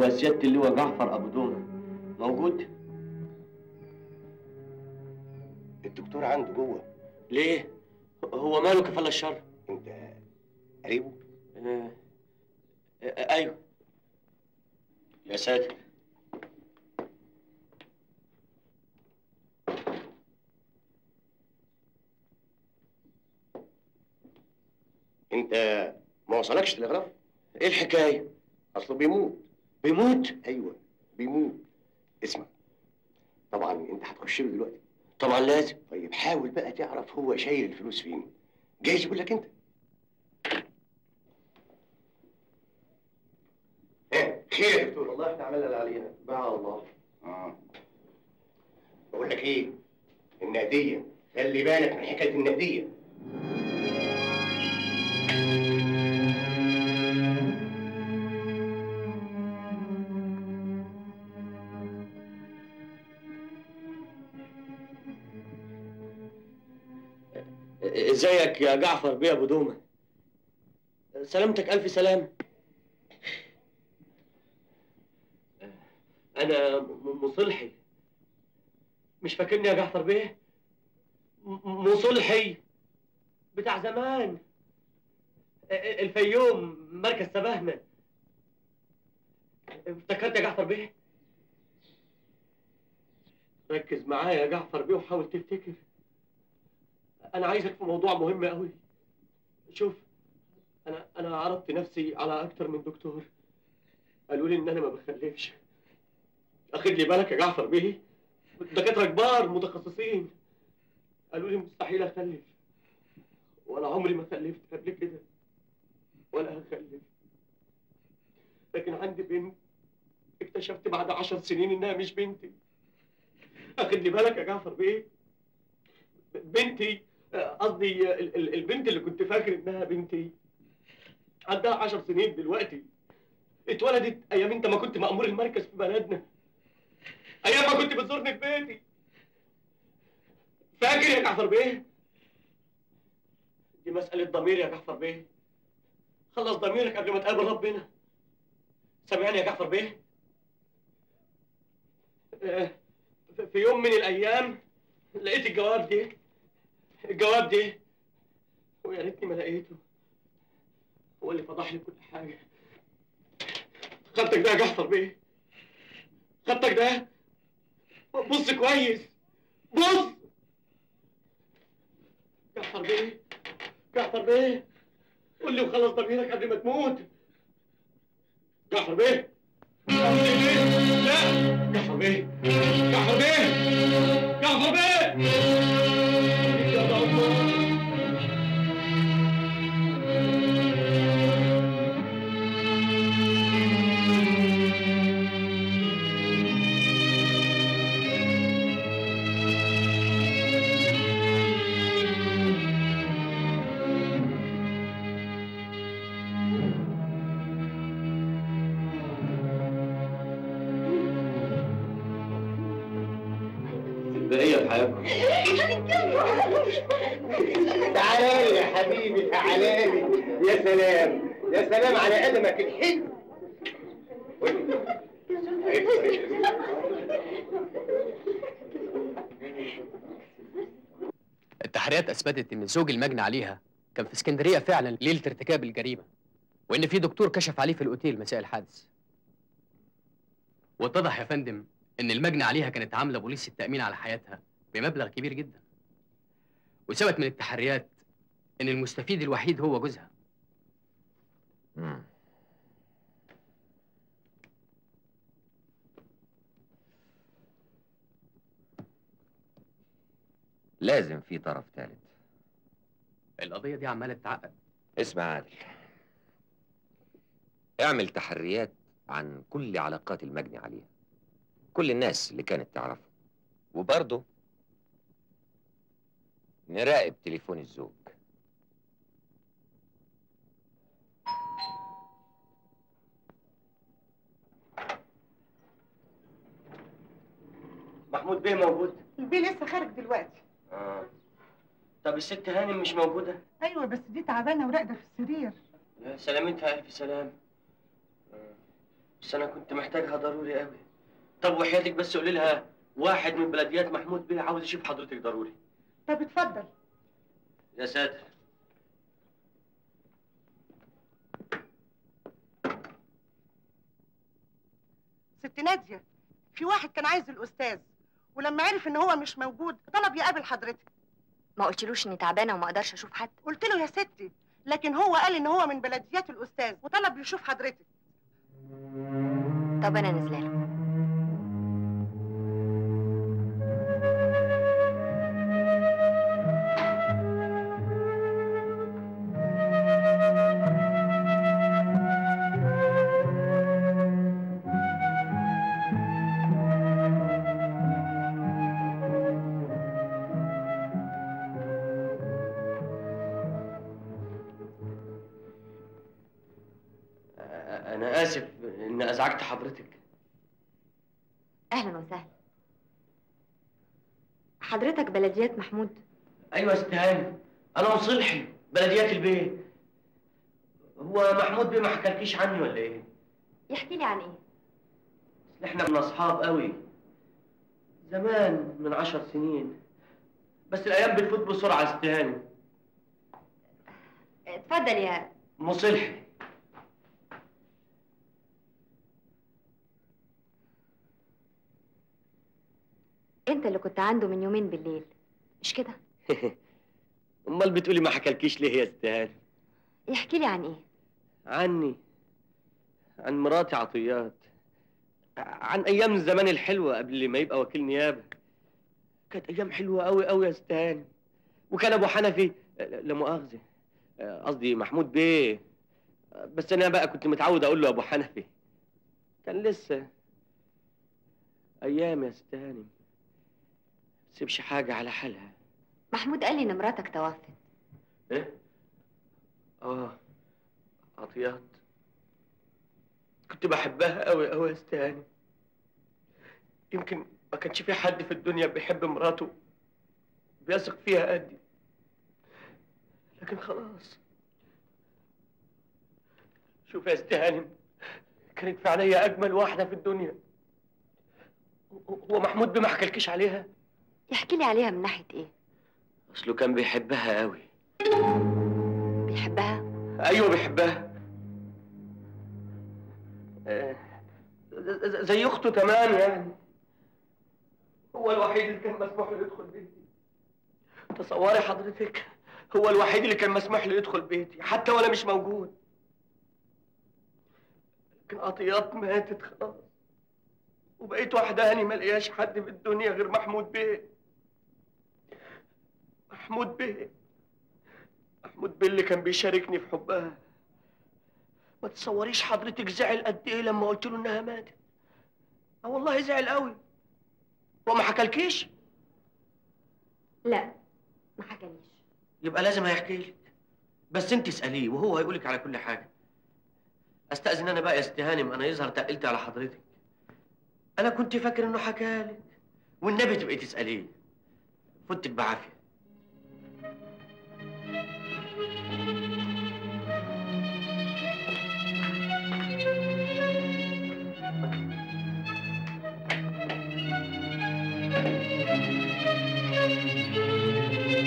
يبقى سيادة اللواء جعفر أبو دومة موجود؟ الدكتور عنده جوه. ليه؟ هو ماله كفالة الشر؟ انت قريبه؟ ايوه. يا ساتر. انت ما وصلكش تلغراف؟ ايه الحكايه؟ اصله بيموت. بيموت؟ ايوه بيموت. اسمع، طبعا انت هتخش له دلوقتي. طبعا لازم. طيب حاول بقى تعرف هو شايل الفلوس فين، جايز يقول لك انت. خير يا دكتور؟ والله احنا عملنا اللي علينا، باع الله. بقول لك ايه، النقديه، خلي بالك من حكايه النقديه. ازيك يا جعفر بيه ابو دومه؟ سلامتك الف سلام. انا مصلحي. مش فاكرني يا جعفر بيه؟ مصلحي بتاع زمان، الفيوم، مركز سباهنة. افتكرت يا جعفر بيه؟ ركز معايا يا جعفر بيه وحاول تفتكر. انا عايزك في موضوع مهم قوي. شوف، انا عرضت نفسي على اكتر من دكتور، قالوا لي ان انا ما بخلفش. اخد لي بالك يا جعفر بيه، دكاتره كبار متخصصين قالوا لي مستحيل اخلف، وانا عمري ما خلفت قبل كده ولا هخلف. لكن عندي بنت اكتشفت بعد 10 سنين انها مش بنتي. اخد لي بالك يا جعفر بيه، بنتي، قصدي البنت اللي كنت فاكر انها بنتي عندها 10 سنين دلوقتي. اتولدت ايام انت ما كنت مأمور المركز في بلدنا، ايام ما كنت بتزورني في بيتي. فاكر يا جعفر بيه؟ دي مسألة ضمير يا جعفر بيه. خلص ضميرك قبل ما تقابل ربنا. سامعني يا جعفر بيه؟ في يوم من الايام لقيت الجواب ده ويا ريتني ما لقيته. هو اللي فضح لي كل حاجه. خدتك ده يا جعفر بيه، خدتك ده. بص كويس، بص. جعفر بيه، جعفر بيه، قول لي وخلص ضميرك قبل ما تموت. جعفر بيه، جعفر بيه، لا، جعفر بيه، جعفر بيه، جعفر بيه، يا الله. البقية في حياتكم. تعالى لي يا حبيبي، تعالى لي. يا سلام يا سلام على قلمك الحلو. التحريات اثبتت ان زوج المجني عليها كان في اسكندريه فعلا ليله ارتكاب الجريمه، وان في دكتور كشف عليه في الاوتيل مساء الحادث. واتضح يا فندم ان المجني عليها كانت عامله بوليس التامين على حياتها بمبلغ كبير جدا. وثبت من التحريات ان المستفيد الوحيد هو جوزها. لازم في طرف ثالث. القضيه دي عماله تتعقد. اسمع عادل، اعمل تحريات عن كل علاقات المجني عليها، كل الناس اللي كانت تعرفه، وبرضه نراقب تليفون الزوج. محمود بيه موجود؟ البيه لسه خارج دلوقتي. طب الست هانم مش موجودة؟ ايوه بس دي تعبانه وراقده في السرير. سلامتها ألف سلام. بس انا كنت محتاجها ضروري قوي. طب وحياتك بس قولي لها واحد من بلديات محمود بيه عاوز يشوف حضرتك ضروري. طب اتفضل. يا ساتر. ست ناديه، في واحد كان عايز الاستاذ، ولما عرف ان هو مش موجود طلب يقابل حضرتك. ما قلتلوش اني تعبانه وما اقدرش اشوف حد؟ قلت له يا ستي، لكن هو قال ان هو من بلديات الاستاذ وطلب يشوف حضرتك. طب انا نازله له. انا اسف ان ازعجت حضرتك. اهلا وسهلا. حضرتك بلديات محمود؟ ايوه يا ست هاني، انا مصلحي بلديات البيه. هو محمود بيه ما حكالكيش عني ولا ايه؟ يحكي لي عن ايه؟ اصل احنا من اصحاب قوي زمان من 10 سنين، بس الايام بتفوت بسرعه يا ست هاني. اتفضل يا مصلحي. انت اللي كنت عنده من يومين بالليل، مش كده؟ امال بتقولي ما حكالكيش ليه يا ست هاني؟ يحكي لي عن ايه؟ عني، عن مراتي عطيات، عن ايام زمان الحلوه قبل ما يبقى وكيل نيابه. كانت ايام حلوه قوي قوي يا ست هاني. وكان ابو حنفي، لا مؤاخذه، قصدي محمود بيه، بس انا بقى كنت متعود اقول له ابو حنفي. كان لسه ايام يا ست هاني، ما تسيبش حاجه على حالها. محمود قال لي ان مراتك توفت. ايه؟ عطيات كنت بحبها قوي قوي يا ست هاني. يمكن ما كانش في حد في الدنيا بيحب مراته بيثق فيها قدي. لكن خلاص، شوف يا ست هانم، كانت فعليا اجمل واحده في الدنيا. هو محمود بيه ما حكالكيش عليها؟ يحكي لي عليها من ناحيه ايه؟ اصله كان بيحبها قوي. بيحبها؟ ايوه بيحبها، زي اخته تمام يعني. هو الوحيد اللي كان مسموح له يدخل بيتي. تصوري حضرتك، هو الوحيد اللي كان مسموح له يدخل بيتي حتى وانا مش موجود. لكن عطيات ماتت خلاص، وبقيت وحداني ما لقياش حد في الدنيا غير محمود بيه. محمود بيه اللي كان بيشاركني في حبها. ما تصوريش حضرتك زعل قد ايه لما قلت له انها ماتت. والله زعل قوي. هو ما حكالكيش؟ لا ما حكاليش. يبقى لازم هيحكي لك، بس انت اساليه وهو هيقولك على كل حاجه. استاذن انا بقى يا ست هانم، انا يظهر تقلت على حضرتك. انا كنت فاكر انه حكالك، والنبي تبقي تساليه. فوتك بعافيه.